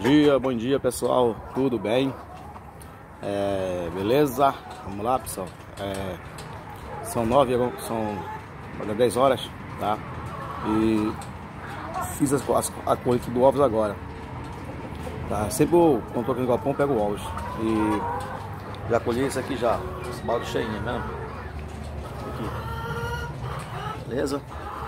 Bom dia pessoal, tudo bem? Beleza? Vamos lá pessoal. São 10 horas, tá? E fiz a colheita do ovos agora, tá? Sempre quando estou aqui no galpão pego ovos. E já colhi isso aqui já, esse balde cheinho mesmo. Aqui. Beleza?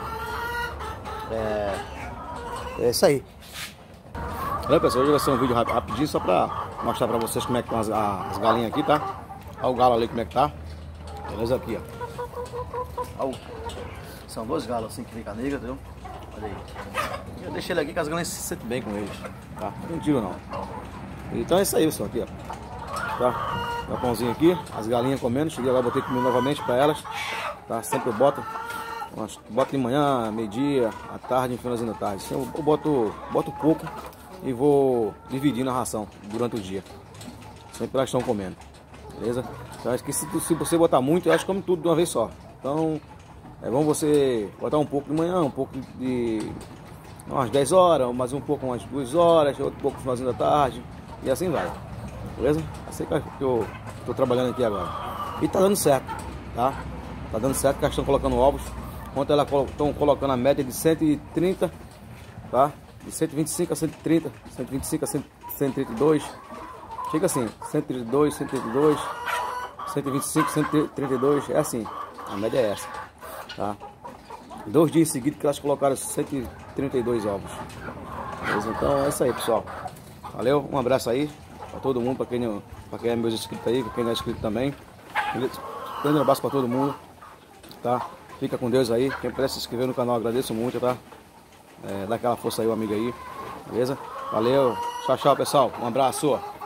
É isso aí. Olha pessoal, hoje vai ser um vídeo rapidinho só pra mostrar pra vocês como é que estão as galinhas aqui, tá? Olha o galo ali como é que tá. Beleza? Aqui, ó. Olha, são dois galos assim que vem com a nega, entendeu? Olha aí. Eu deixei ele aqui que as galinhas se sentem bem com eles, tá? Não tiro não. Então é isso aí pessoal, aqui ó. Tá? Galpãozinho aqui, as galinhas comendo. Cheguei agora, botei comida novamente pra elas, tá? Sempre eu boto de manhã, meio-dia, à tarde, no finalzinho da tarde. Eu boto pouco e vou dividindo a ração durante o dia. Sempre elas estão comendo, beleza? Então acho que se você botar muito, elas comem tudo de uma vez só. Então é bom você botar um pouco de manhã, um pouco de umas 10 horas, mais um pouco umas 2 horas, outro pouco no finalzinho da tarde, e assim vai, beleza? Assim que eu tô trabalhando aqui agora. E tá dando certo, tá? Tá dando certo, que elas estão colocando ovos. Ontem elas estão colocando a média de 130, tá? De 125 a 130, 125 a 132. Chega assim, 132, 132, 125, 132, é assim. A média é essa, tá? 2 dias seguidos que elas colocaram 132 ovos. Beleza? Então é isso aí, pessoal. Valeu, um abraço aí pra todo mundo, pra quem é meus inscritos aí, pra quem não é inscrito também. Um abraço pra todo mundo, tá? Fica com Deus aí. Quem puder se inscrever no canal, agradeço muito, tá? Dá aquela força aí, o amigo aí. Beleza? Valeu. Tchau, tchau, pessoal. Um abraço.